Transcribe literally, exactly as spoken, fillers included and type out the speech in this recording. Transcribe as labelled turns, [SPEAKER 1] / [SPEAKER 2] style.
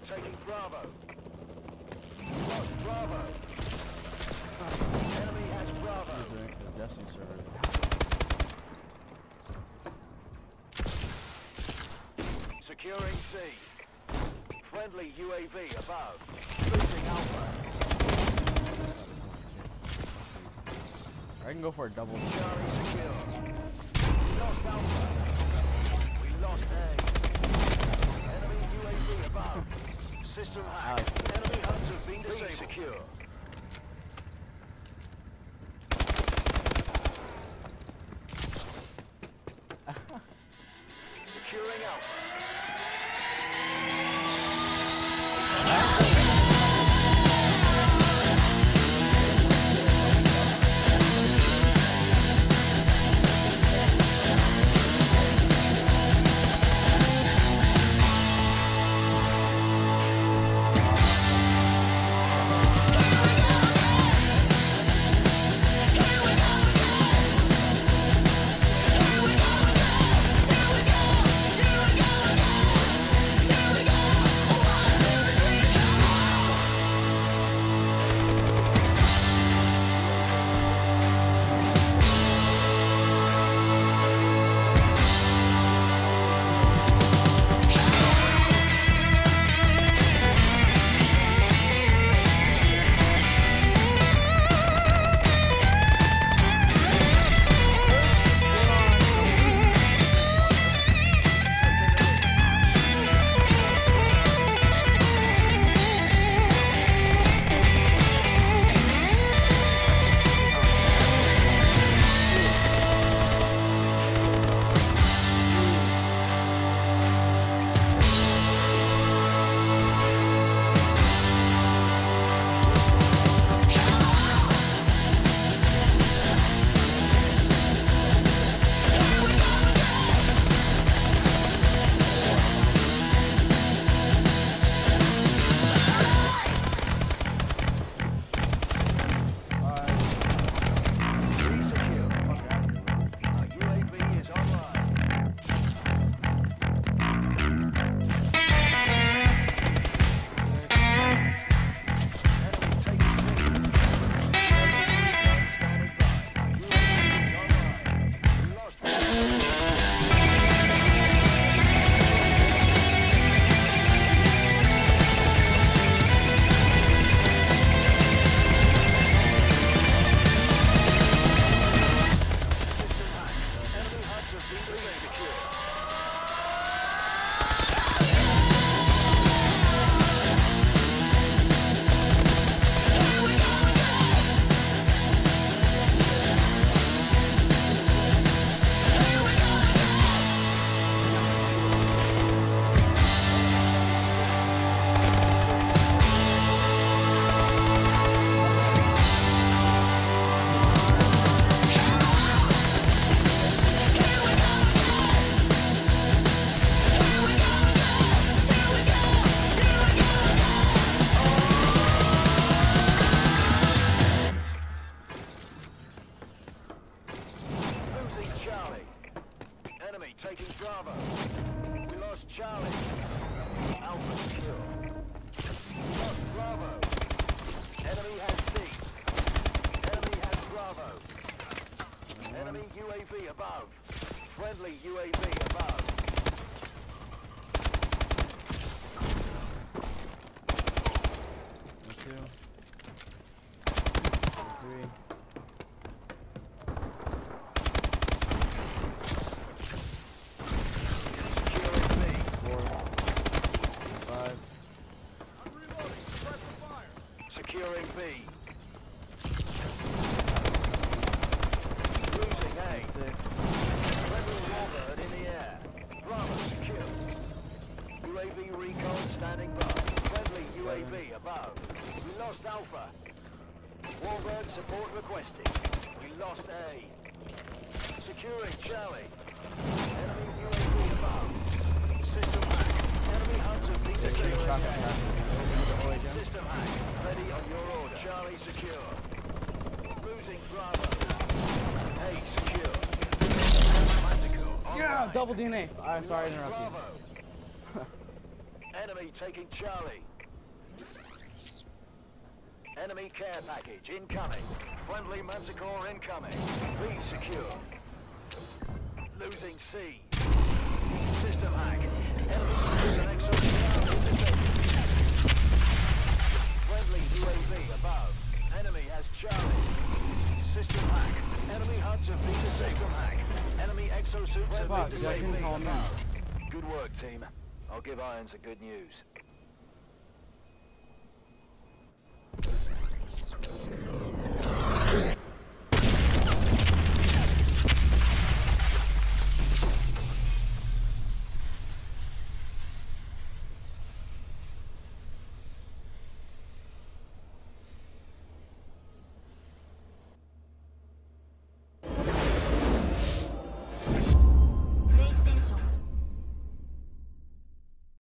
[SPEAKER 1] taking Bravo. Lost Bravo. Enemy has Bravo.
[SPEAKER 2] His Destiny server.
[SPEAKER 1] Securing C. Friendly U A V above. Losing Alpha.
[SPEAKER 2] I can go for a double.
[SPEAKER 1] Charlie secure. We lost Alpha. We lost A. Enemy U A V above. System hacked. Enemy hunts have been disabled. Secure. Securing Alpha. Taking Bravo. We lost Charlie. Alpha secure. We lost Bravo. Enemy has C. Enemy has Bravo. Enemy U A V above. Friendly U A V above.
[SPEAKER 2] Two. Three.
[SPEAKER 1] Securing B. Losing A. Friendly Warbird in the air. Bravo secure. U A V recon standing by. Friendly U A V above. We lost Alpha. Warbird support requested. We lost A. Securing Charlie. Enemy U A V above. System hack. Enemy hunts have been disabled. System hack. Ready on your order. Charlie secure. Losing Bravo. A secure. Manticore.
[SPEAKER 2] Yeah, double D N A. I'm sorry to interrupt you.
[SPEAKER 1] Enemy Enemy taking Charlie. Enemy care package incoming. Friendly Manticore incoming. B secure. Losing C. System hack. Enemy stores and exosuit disabled. Friendly U A V above. Enemy has Charlie. System hack. Enemy huts have been disabled. System hack. Enemy exosuits have
[SPEAKER 2] Fuck,
[SPEAKER 1] been
[SPEAKER 2] yeah, I
[SPEAKER 1] disabled.
[SPEAKER 2] can call him in.
[SPEAKER 1] Good work, team. I'll give Irons the good news.